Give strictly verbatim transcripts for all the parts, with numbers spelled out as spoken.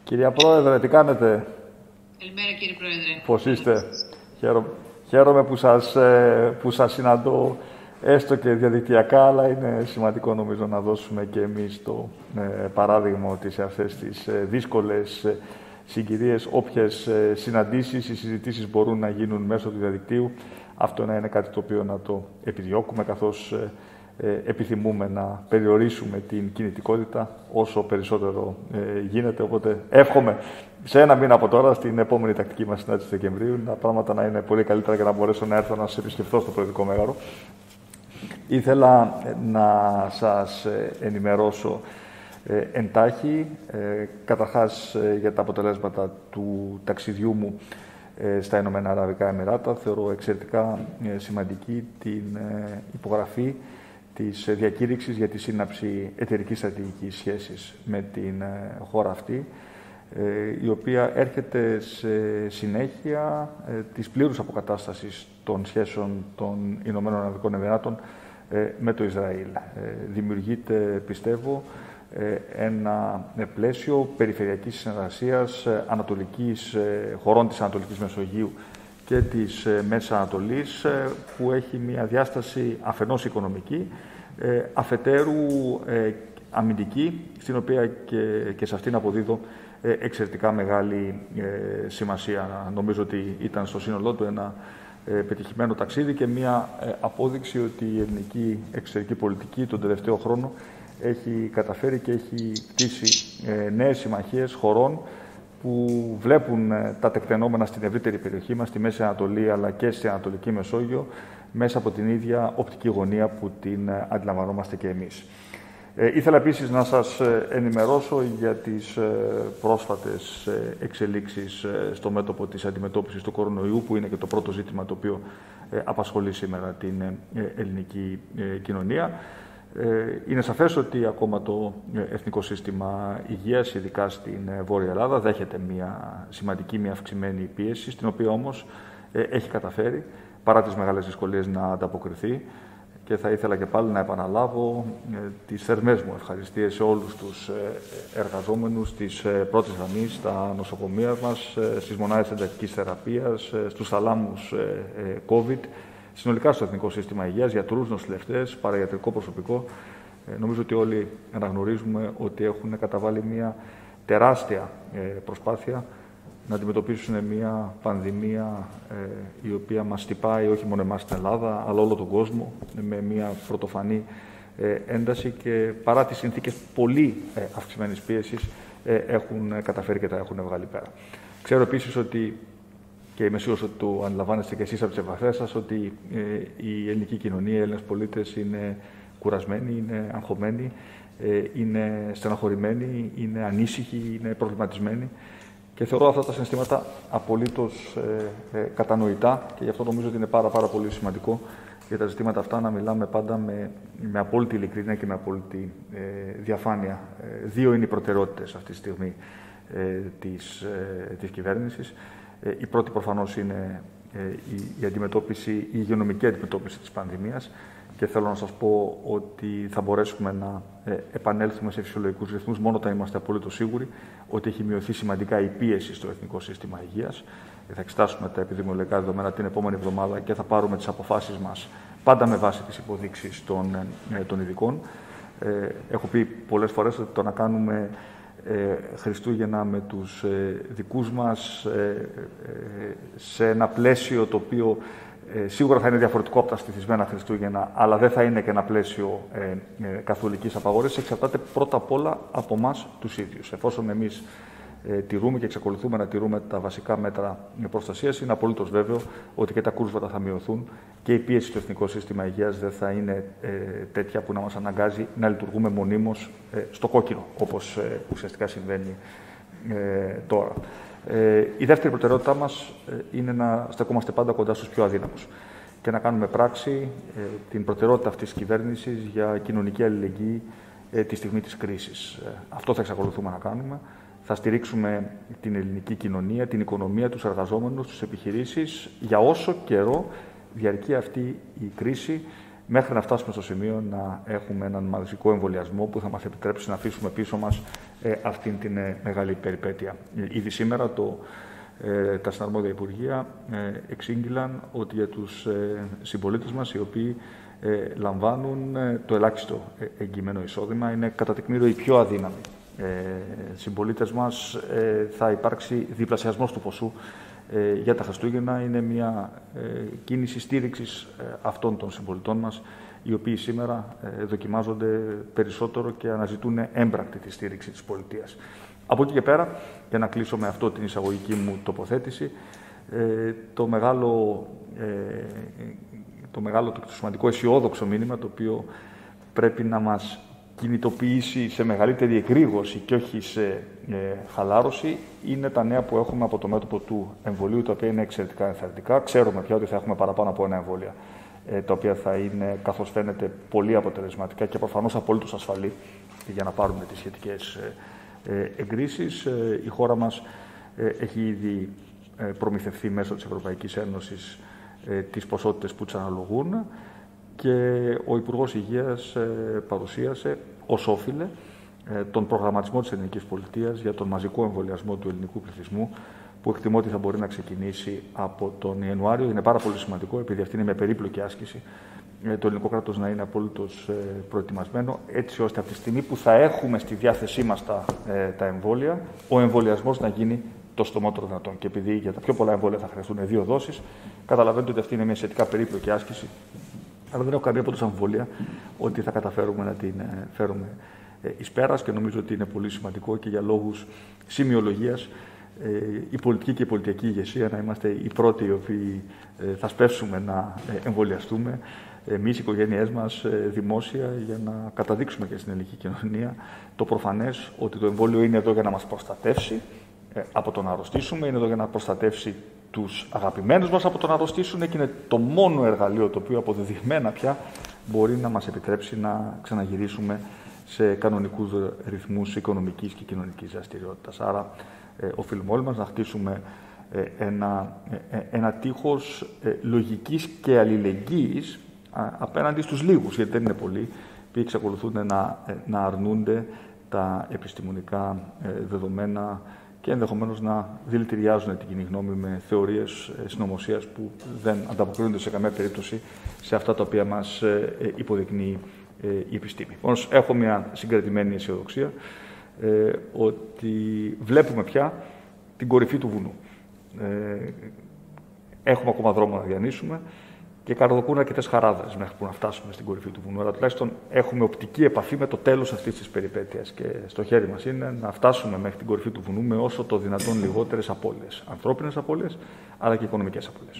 Κυρία Πρόεδρε, τι κάνετε? Καλημέρα, κύριε Πρόεδρε. Πώς είστε? Χαίρομαι, χαίρομαι που, σας, που σας συναντώ έστω και διαδικτυακά, αλλά είναι σημαντικό νομίζω να δώσουμε και εμείς το ε, παράδειγμα ότι σε αυτές τις ε, δύσκολες ε, συγκυρίες, όποιες ε, συναντήσεις ή συζητήσεις μπορούν να γίνουν μέσω του διαδικτύου, αυτό να είναι κάτι το οποίο να το επιδιώκουμε, καθώς ε, ε, επιθυμούμε να περιορίσουμε την κινητικότητα όσο περισσότερο ε, γίνεται. Οπότε εύχομαι σε ένα μήνα από τώρα, στην επόμενη τακτική μας συνάντηση του Δεκεμβρίου, τα πράγματα να είναι πολύ καλύτερα για να μπορέσω να έρθω να σας επισκεφθώ στο Προεδρικό Μέγαρο. Ήθελα να σας ενημερώσω ε, εντάχει, ε, καταρχάς ε, για τα αποτελέσματα του ταξιδιού μου ε, στα Ηνωμένα Αραβικά Εμιράτα. Θεωρώ εξαιρετικά ε, σημαντική την ε, υπογραφή της διακήρυξης για τη σύναψη εταιρικής στρατηγικής σχέσης με την ε, χώρα αυτή, ε, η οποία έρχεται σε συνέχεια ε, της πλήρους αποκατάστασης των σχέσεων των Ηνωμένων Αραβικών Εμιράτων με το Ισραήλ. Δημιουργείται, πιστεύω, ένα πλαίσιο περιφερειακής συνεργασίας ανατολικής, χωρών της Ανατολικής Μεσογείου και της Μέσης Ανατολής, που έχει μια διάσταση αφενός οικονομική, αφετέρου αμυντική, στην οποία και, και σε αυτήν αποδίδω εξαιρετικά μεγάλη σημασία. Νομίζω ότι ήταν στο σύνολό του ένα πετυχημένο ταξίδι και μια απόδειξη ότι η ελληνική εξωτερική πολιτική τον τελευταίο χρόνο έχει καταφέρει και έχει κτίσει νέες συμμαχίες χωρών που βλέπουν τα τεκτενόμενα στην ευρύτερη περιοχή μας, στη Μέση Ανατολή αλλά και στην Ανατολική Μεσόγειο, μέσα από την ίδια οπτική γωνία που την αντιλαμβανόμαστε και εμείς. Ε, ήθελα επίσης να σας ενημερώσω για τις ε, πρόσφατες ε, εξελίξεις ε, στο μέτωπο της αντιμετώπισης του κορονοϊού, που είναι και το πρώτο ζήτημα το οποίο ε, απασχολεί σήμερα την ε, ελληνική ε, κοινωνία. Ε, είναι σαφές ότι ακόμα το Εθνικό Σύστημα Υγείας, ειδικά στην ε, Βόρεια Ελλάδα, δέχεται μια σημαντική, μια αυξημένη πίεση, στην οποία όμως ε, έχει καταφέρει, παρά τις μεγάλες δυσκολίες, να ανταποκριθεί. Και θα ήθελα και πάλι να επαναλάβω ε, τις θερμές μου ευχαριστίες σε όλους τους ε, εργαζόμενους της ε, πρώτης γραμμής, στα νοσοκομεία μας, ε, στις μονάδες εντατικής θεραπείας, ε, στους θαλάμους ε, ε, COVID, συνολικά στο Εθνικό Σύστημα Υγείας, γιατρούς, νοσηλευτές, παραγιατρικό προσωπικό. Ε, νομίζω ότι όλοι αναγνωρίζουμε ότι έχουν καταβάλει μια τεράστια ε, προσπάθεια να αντιμετωπίσουν μια πανδημία ε, η οποία μας χτυπάει όχι μόνο εμάς στην Ελλάδα, αλλά όλο τον κόσμο, με μια πρωτοφανή ε, ένταση, και παρά τις συνθήκες πολύ ε, αυξημένης πίεσης ε, έχουν καταφέρει και τα έχουν βγάλει πέρα. Ξέρω επίσης ότι, και είμαι σίγουρος ότι το αντιλαμβάνεστε και εσείς από τις επαφές σας, ότι ε, η ελληνική κοινωνία, οι Έλληνες πολίτες είναι κουρασμένοι, είναι αγχωμένοι, ε, είναι στεναχωρημένοι, είναι ανήσυχοι, είναι προβληματισμένοι. Και θεωρώ αυτά τα συναισθήματα απολύτως ε, ε, κατανοητά, και γι' αυτό νομίζω ότι είναι πάρα, πάρα πολύ σημαντικό για τα ζητήματα αυτά να μιλάμε πάντα με, με απόλυτη ειλικρίνεια και με απόλυτη ε, διαφάνεια. Ε, δύο είναι οι προτεραιότητες αυτή τη στιγμή ε, της, ε, της κυβέρνησης. Ε, η πρώτη προφανώς είναι ε, η, η αντιμετώπιση, η υγειονομική αντιμετώπιση της πανδημίας, και θέλω να σας πω ότι θα μπορέσουμε να ε, επανέλθουμε σε φυσιολογικούς ρυθμούς μόνο όταν είμαστε απολύτως σίγουροι ότι έχει μειωθεί σημαντικά η πίεση στο Εθνικό Σύστημα Υγείας. Θα εξετάσουμε τα επιδημιολογικά δεδομένα την επόμενη εβδομάδα και θα πάρουμε τις αποφάσεις μας πάντα με βάση τις υποδείξεις των, ε, των ειδικών. Ε, έχω πει πολλές φορές ότι το να κάνουμε ε, Χριστούγεννα με τους ε, δικούς μας ε, ε, σε ένα πλαίσιο το οποίο Ε, σίγουρα θα είναι διαφορετικό από τα στηθισμένα Χριστούγεννα, αλλά δεν θα είναι και ένα πλαίσιο ε, ε, καθολικής απαγόρευσης. Εξαρτάται πρώτα απ' όλα από εμάς τους ίδιους. Εφόσον εμείς ε, τηρούμε και εξακολουθούμε να τηρούμε τα βασικά μέτρα προστασίας, είναι απολύτως βέβαιο ότι και τα κούρσματα θα μειωθούν και η πίεση στο Εθνικό Σύστημα Υγείας δεν θα είναι ε, τέτοια που να μας αναγκάζει να λειτουργούμε μονίμως ε, στο κόκκινο, όπως ε, ουσιαστικά συμβαίνει ε, τώρα. Ε, η δεύτερη προτεραιότητά μας ε, είναι να στεκόμαστε πάντα κοντά στους πιο αδύναμους και να κάνουμε πράξη ε, την προτεραιότητα αυτής της κυβέρνησης για κοινωνική αλληλεγγύη ε, τη στιγμή της κρίσης. Ε, αυτό θα εξακολουθούμε να κάνουμε. Θα στηρίξουμε την ελληνική κοινωνία, την οικονομία, τους εργαζόμενους, τις επιχειρήσεις, για όσο καιρό διαρκεί αυτή η κρίση, μέχρι να φτάσουμε στο σημείο να έχουμε έναν μαζικό εμβολιασμό που θα μας επιτρέψει να αφήσουμε πίσω μας ε, αυτήν την ε, μεγάλη περιπέτεια. Ήδη σήμερα το, ε, τα συναρμόδια υπουργεία ε, εξήγηλαν ότι για τους ε, συμπολίτες μας, οι οποίοι ε, λαμβάνουν ε, το ελάχιστο εγγυημένο εισόδημα, είναι κατά τεκμήριο οι πιο αδύναμοι ε, συμπολίτες μας, ε, θα υπάρξει διπλασιασμός του ποσού ε, για τα Χριστούγεννα. Είναι μια ε, κίνηση στήριξης ε, αυτών των συμπολιτών μας, οι οποίοι σήμερα ε, δοκιμάζονται περισσότερο και αναζητούν έμπρακτη τη στήριξη της πολιτείας. Από εκεί και πέρα, για να κλείσω με αυτό την εισαγωγική μου τοποθέτηση, ε, το μεγάλο, ε, το μεγάλο, το σημαντικό αισιόδοξο μήνυμα, το οποίο πρέπει να μας κινητοποιήσει σε μεγαλύτερη εκρήγορση και όχι σε ε, χαλάρωση, είναι τα νέα που έχουμε από το μέτωπο του εμβολίου, τα οποία είναι εξαιρετικά ενθαρρυντικά. Ξέρουμε πια ότι θα έχουμε παραπάνω από ένα εμβόλια, ε, τα οποία θα είναι, καθώς φαίνεται, πολύ αποτελεσματικά και προφανώς απολύτως ασφαλή για να πάρουμε τις σχετικές ε, εγκρίσεις. Ε, η χώρα μας ε, έχει ήδη ε, προμηθευθεί μέσω της Ευρωπαϊκής Ένωσης ε, τις ποσότητες που της αναλογούν, και ο Υπουργός Υγείας ε, παρουσίασε ως όφιλε ε, τον προγραμματισμό της ελληνικής πολιτείας για τον μαζικό εμβολιασμό του ελληνικού πληθυσμού, που εκτιμώ ότι θα μπορεί να ξεκινήσει από τον Ιανουάριο. Είναι πάρα πολύ σημαντικό, επειδή αυτή είναι μια περίπλοκη άσκηση, ε, το ελληνικό κράτος να είναι απολύτως ε, προετοιμασμένο, έτσι ώστε από τη στιγμή που θα έχουμε στη διάθεσή μας τα, ε, τα εμβόλια, ο εμβολιασμός να γίνει το στομότερο δυνατόν. Και επειδή για τα πιο πολλά εμβόλια θα χρειαστούν δύο δόσεις, καταλαβαίνετε ότι αυτή είναι μια σχετικά περίπλοκη άσκηση. Αλλά δεν έχω καμία απολύτως αμφιβολία ότι θα καταφέρουμε να την φέρουμε εις πέρας, και νομίζω ότι είναι πολύ σημαντικό και για λόγους σημειολογίας η πολιτική και η πολιτική ηγεσία να είμαστε οι πρώτοι οι οποίοι θα σπεύσουμε να εμβολιαστούμε, εμείς, οι οικογένειές μας, δημόσια, για να καταδείξουμε και στην ελληνική κοινωνία το προφανές ότι το εμβόλιο είναι εδώ για να μας προστατεύσει από το να αρρωστήσουμε, είναι εδώ για να προστατεύσει τους αγαπημένους μας από το να αρρωστήσουν, και είναι το μόνο εργαλείο το οποίο αποδεδειγμένα πια μπορεί να μας επιτρέψει να ξαναγυρίσουμε σε κανονικούς ρυθμούς οικονομικής και κοινωνικής δραστηριότητας. Άρα, ε, οφείλουμε όλοι μας να χτίσουμε ε, ένα, ε, ένα τείχος ε, λογικής και αλληλεγγύης α, απέναντι στους λίγους, γιατί δεν είναι πολλοί, που εξακολουθούν να, ε, να αρνούνται τα επιστημονικά ε, δεδομένα και ενδεχομένως να δηλητηριάζουν την κοινή γνώμη με θεωρίες συνωμοσίας που δεν ανταποκρίνονται σε καμία περίπτωση σε αυτά τα οποία μας υποδεικνύει η επιστήμη. Όμως, έχω μια συγκρατημένη αισιοδοξία ε, ότι βλέπουμε πια την κορυφή του βουνού. Ε, έχουμε ακόμα δρόμο να διανύσουμε και καρδοκούν αρκετές χαράδες μέχρι που να φτάσουμε στην κορυφή του βουνού. Αλλά τουλάχιστον έχουμε οπτική επαφή με το τέλος αυτής της περιπέτειας. Και στο χέρι μας είναι να φτάσουμε μέχρι την κορυφή του βουνού με όσο το δυνατόν λιγότερες απώλειες. Ανθρώπινες απώλειες, αλλά και οικονομικές απώλειες.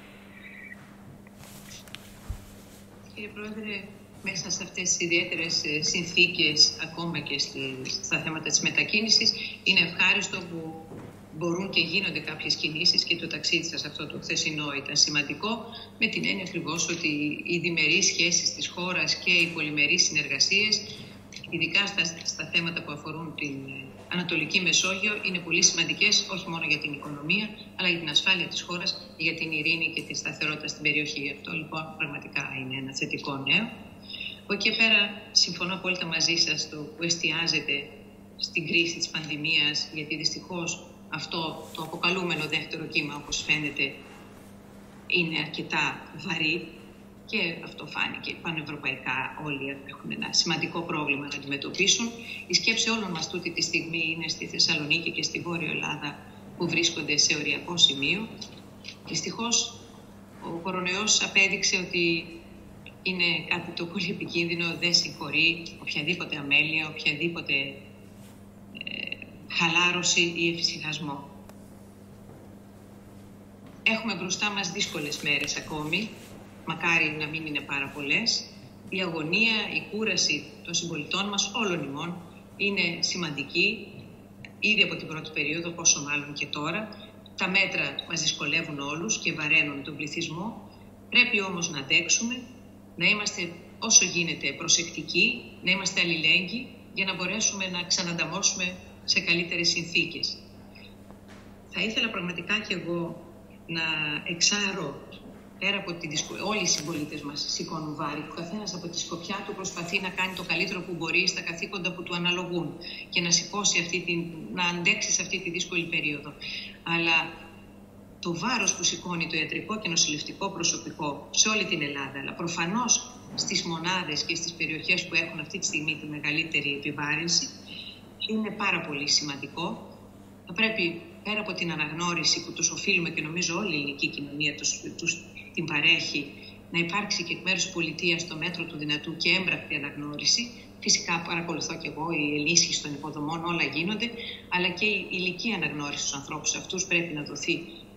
Κύριε Πρόεδρε, μέσα σε αυτές τις ιδιαίτερες συνθήκες, ακόμα και στα θέματα της μετακίνησης, είναι ευχάριστο που μπορούν και γίνονται κάποιες κινήσεις, και το ταξίδι σας αυτό το χθεσινό ήταν σημαντικό, με την έννοια ακριβώς ότι οι διμερείς σχέσεις της χώρας και οι πολυμερείς συνεργασίες, ειδικά στα, στα θέματα που αφορούν την Ανατολική Μεσόγειο, είναι πολύ σημαντικές, όχι μόνο για την οικονομία, αλλά για την ασφάλεια της χώρας, για την ειρήνη και τη σταθερότητα στην περιοχή. Αυτό λοιπόν πραγματικά είναι ένα θετικό νέο. Από εκεί και πέρα, συμφωνώ απόλυτα μαζί σας το που εστιάζεται στην κρίση της πανδημίας, γιατί δυστυχώς αυτό το αποκαλούμενο δεύτερο κύμα, όπως φαίνεται, είναι αρκετά βαρύ, και αυτό φάνηκε πανευρωπαϊκά. Όλοι έχουν ένα σημαντικό πρόβλημα να αντιμετωπίσουν. Η σκέψη όλων μας τούτη τη στιγμή είναι στη Θεσσαλονίκη και στη Βόρεια Ελλάδα, που βρίσκονται σε οριακό σημείο. Δυστυχώς, ο κορονοϊός απέδειξε ότι είναι κάτι το πολύ επικίνδυνο, δεν συγχωρεί οποιαδήποτε αμέλεια, οποιαδήποτε ε, χαλάρωση ή εφησυχασμό. Έχουμε μπροστά μας δύσκολες μέρες ακόμη, μακάρι να μην είναι πάρα πολλές. Η αγωνία, η κούραση των συμπολιτών μας, όλων ημών, είναι σημαντική, ήδη από την πρώτη περίοδο, πόσο μάλλον και τώρα. Τα μέτρα μας δυσκολεύουν όλους και βαραίνουν τον πληθυσμό. Πρέπει όμως να αντέξουμε, να είμαστε όσο γίνεται προσεκτικοί, να είμαστε αλληλέγγυοι, για να μπορέσουμε να ξανανταμώσουμε σε καλύτερες συνθήκες. Θα ήθελα πραγματικά και εγώ να εξάρω πέρα από τη δυσκολία, όλοι οι συμπολίτες μας σηκώνουν βάρη. Ο καθένας από τη σκοπιά του προσπαθεί να κάνει το καλύτερο που μπορεί στα καθήκοντα που του αναλογούν και να σηκώσει αυτή την, να αντέξει σε αυτή τη δύσκολη περίοδο. Αλλά το βάρος που σηκώνει το ιατρικό και νοσηλευτικό προσωπικό σε όλη την Ελλάδα, αλλά προφανώς στις μονάδες και στις περιοχές που έχουν αυτή τη στιγμή τη μεγαλύτερη επιβάρυνση, είναι πάρα πολύ σημαντικό. Θα πρέπει, πέρα από την αναγνώριση που τους οφείλουμε και νομίζω όλη η ελληνική κοινωνία τους, τους την παρέχει, να υπάρξει και εκ μέρους της πολιτείας στο μέτρο του δυνατού και έμπρακτη αναγνώριση. Φυσικά παρακολουθώ και εγώ, η ενίσχυση των υποδομών, όλα γίνονται, αλλά και η ηλική αναγνώριση στους ανθρώπους αυτούς πρέπει να δοθεί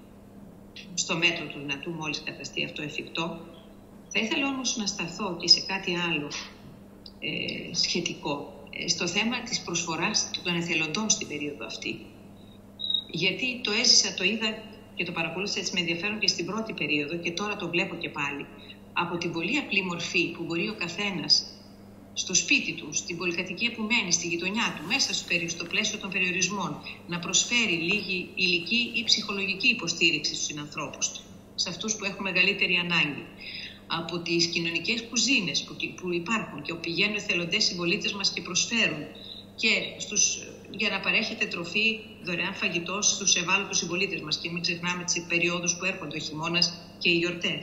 στο μέτρο του δυνατού μόλις καταστεί αυτό εφικτό. Θα ήθελα όμως να σταθώ και σε κάτι άλλο ε, σχετικό, ε, στο θέμα της προσφοράς των εθελοντών στην περίοδο αυτή. Γιατί το έζησα, το είδα και το παρακολούθησα έτσι με ενδιαφέρον και στην πρώτη περίοδο και τώρα το βλέπω και πάλι. Από την πολύ απλή μορφή που μπορεί ο καθένας στο σπίτι του, στην πολυκατοικία που μένει, στη γειτονιά του, μέσα στο πλαίσιο των περιορισμών, να προσφέρει λίγη υλική ή ψυχολογική υποστήριξη στους συνανθρώπους του, σε αυτούς που έχουν μεγαλύτερη ανάγκη. Από τις κοινωνικές κουζίνες που, που υπάρχουν και όπου πηγαίνουν εθελοντές συμπολίτες μας και προσφέρουν και στους, για να παρέχεται τροφή, δωρεάν φαγητό στους ευάλωτους συμπολίτες μας και μην ξεχνάμε τις περιόδους που έρχονται ο χειμώνας και οι γιορτές.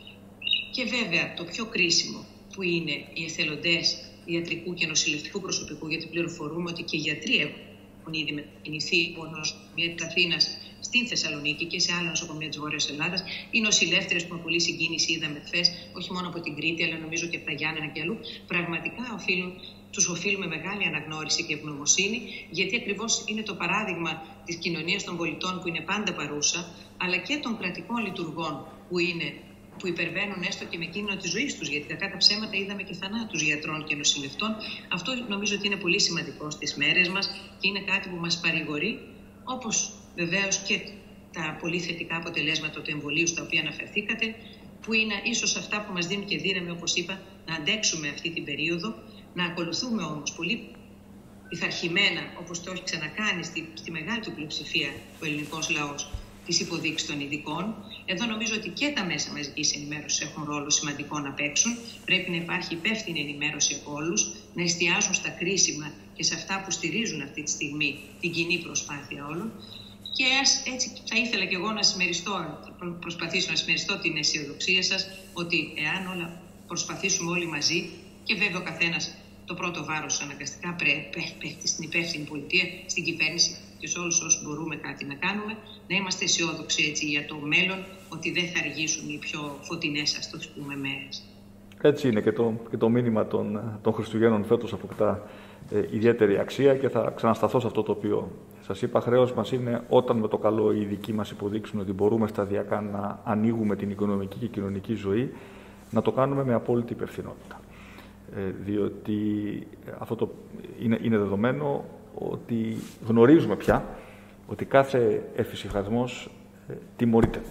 Και βέβαια το πιο κρίσιμο που είναι οι εθελοντές ιατρικού και νοσηλευτικού προσωπικού, γιατί πληροφορούμε ότι και οι γιατροί έχουν ήδη μετακινηθεί από νοσοκομεία της Αθήνας στην Θεσσαλονίκη και σε άλλα νοσοκομεία της Βόρειας Ελλάδας. Οι νοσηλεύτριες που με πολλή συγκίνηση είδαμε χθες, όχι μόνο από την Κρήτη, αλλά νομίζω και από τα Γιάννενα και αλλού, πραγματικά οφείλουν, τους οφείλουμε μεγάλη αναγνώριση και ευγνωμοσύνη, γιατί ακριβώς είναι το παράδειγμα της κοινωνίας των πολιτών που είναι πάντα παρούσα, αλλά και των κρατικών λειτουργών που είναι. Που υπερβαίνουν έστω και με κίνδυνο τη ζωή του, γιατί κακά τα ψέματα είδαμε και θανάτους γιατρών και νοσηλευτών. Αυτό νομίζω ότι είναι πολύ σημαντικό στις μέρες μας και είναι κάτι που μας παρηγορεί, όπως βεβαίως και τα πολύ θετικά αποτελέσματα του εμβολίου στα οποία αναφερθήκατε, που είναι ίσως αυτά που μας δίνουν και δύναμη, όπως είπα, να αντέξουμε αυτή την περίοδο, να ακολουθούμε όμως πολύ πειθαρχημένα, όπως το έχει ξανακάνει στη, στη μεγάλη του πλειοψηφία ο ελληνικός λαός, τις υποδείξεις των ειδικών. Εδώ νομίζω ότι και τα μέσα μαζικής ενημέρωσης έχουν ρόλο σημαντικό να παίξουν. Πρέπει να υπάρχει υπεύθυνη ενημέρωση από όλους, να εστιάζουν στα κρίσιμα και σε αυτά που στηρίζουν αυτή τη στιγμή την κοινή προσπάθεια όλων. Και ας, έτσι θα ήθελα και εγώ να συμμεριστώ, προσπαθήσω να συμμεριστώ την αισιοδοξία σας ότι εάν όλα προσπαθήσουμε όλοι μαζί και βέβαια ο καθένας το πρώτο βάρος αναγκαστικά πέφτει στην υπεύθυνη πολιτεία, στην κυβέρνηση και σε όλους όσους μπορούμε κάτι να κάνουμε, να είμαστε αισιόδοξοι έτσι για το μέλλον, ότι δεν θα αργήσουν οι πιο φωτεινές, ας το πούμε, μέρες. Έτσι είναι και το, και το μήνυμα των, των Χριστουγέννων φέτος αποκτά ε, ιδιαίτερη αξία και θα ξανασταθώ σε αυτό το οποίο σας είπα. Χρέος μας είναι όταν με το καλό οι ειδικοί μας υποδείξουν ότι μπορούμε σταδιακά να ανοίγουμε την οικονομική και κοινωνική ζωή, να το κάνουμε με απόλυτη υπευθυνότητα. Ε, διότι αυτό το είναι, είναι δεδομένο ότι γνωρίζουμε πια ότι κάθε εφησυχασμός ε, τιμωρείται.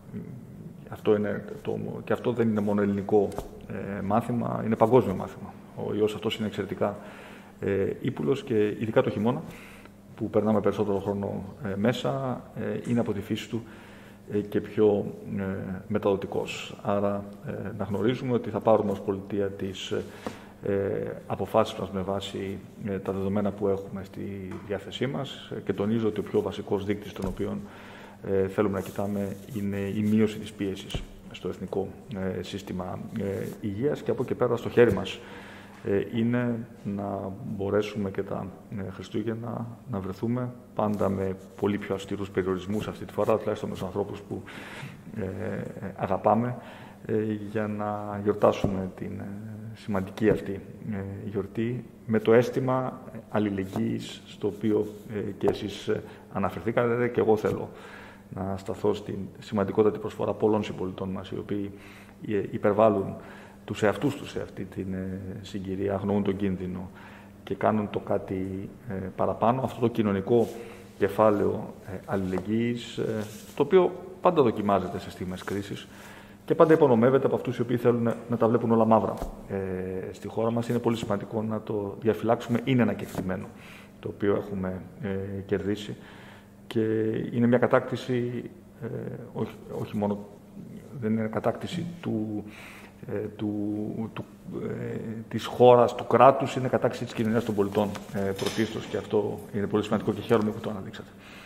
Αυτό είναι το, και αυτό δεν είναι μόνο ελληνικό ε, μάθημα, είναι παγκόσμιο μάθημα. Ο ιός αυτός είναι εξαιρετικά ε, ύπουλος και ειδικά το χειμώνα, που περνάμε περισσότερο χρόνο ε, μέσα, ε, είναι από τη φύση του ε, και πιο ε, μεταδοτικός. Άρα ε, να γνωρίζουμε ότι θα πάρουμε ως πολιτεία τις ε, αποφάσεις μας με βάση ε, τα δεδομένα που έχουμε στη διάθεσή μας ε, και τονίζω ότι ο πιο βασικός δείκτης τον οποίο ε, θέλουμε να κοιτάμε είναι η μείωση της πίεσης στο εθνικό ε, σύστημα ε, υγείας και από εκεί πέρα στο χέρι μας ε, είναι να μπορέσουμε και τα ε, Χριστούγεννα να βρεθούμε πάντα με πολύ πιο αυστηρούς περιορισμούς αυτή τη φορά, τουλάχιστον με τους ανθρώπους που ε, αγαπάμε, ε, για να γιορτάσουμε την ε, σημαντική αυτή ε, γιορτή με το αίσθημα αλληλεγγύης στο οποίο ε, και εσείς ε, αναφερθήκατε και εγώ θέλω να σταθώ στην σημαντικότατη προσφορά πολλών συμπολιτών μας οι οποίοι ε, υπερβάλλουν τους εαυτούς τους σε αυτή την ε, συγκυρία, αγνοούν τον κίνδυνο και κάνουν το κάτι ε, παραπάνω. Αυτό το κοινωνικό κεφάλαιο ε, αλληλεγγύης, ε, το οποίο πάντα δοκιμάζεται σε στιγμές κρίσης και πάντα υπονομεύεται από αυτούς οι οποίοι θέλουν να τα βλέπουν όλα μαύρα ε, στη χώρα μας. Είναι πολύ σημαντικό να το διαφυλάξουμε. Είναι ένα κεκτημένο το οποίο έχουμε ε, κερδίσει και είναι μια κατάκτηση ε, όχι, όχι μόνο δεν είναι κατάκτηση του, ε, του, του, ε, της χώρας, του κράτους, είναι κατάκτηση της κοινωνίας των πολιτών ε, πρωτίστως, και αυτό είναι πολύ σημαντικό και χαίρομαι που το αναδείξατε.